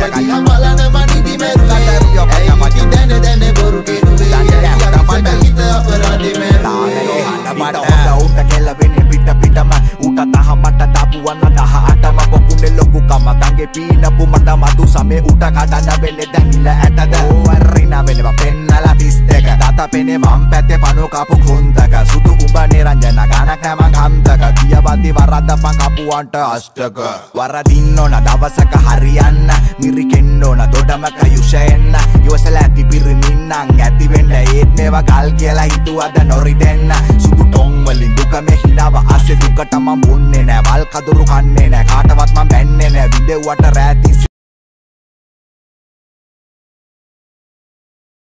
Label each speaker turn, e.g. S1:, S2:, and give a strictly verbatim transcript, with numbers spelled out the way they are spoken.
S1: දිහා බලන මනිදි මැරුවේ ඇයි ඉති දැන දැන බොරු කෙරුවේ හිත අපරාධේ මැරුවේ
S2: මට උට කෙලවෙන්නේ පිට පිටම උට තහමට තපුවන්න දහ අටම පොකුනේ ලොකු කම ගංගේ පීනපු මට මතු සමේ උට කඩන වෙලේ දැහිල ඇටද ඕවරින වෙනවා පෙන්නලා තිස් දෙක තාත පෙනේ වම් පැත්තේ පනෝ කපු කුන්දක සුදු උඹ නිරංජන ගණක් නැම කන්දක දියවදි වරදපන් කපුවන්ට අෂ්ටක වරදින්න ඕන දවසක හරියන්න මිරිකෙන්න ඕන දොඩමක යුෂයෙන්න ඉවසලා ඇති පිරිමින්නන් ඇති වෙන්න ඒත් මේවා ගල් කියලා හිතුවද නොරිදෙන්න සුදු ටොං වලින් දුක මේ හිනාව ආසේ දුකට මම මුන්නේ නෑ වල් කදුරු කන්නේ නෑ කාටවත් මම බැන්නේ නෑ විදෙව්වට රැති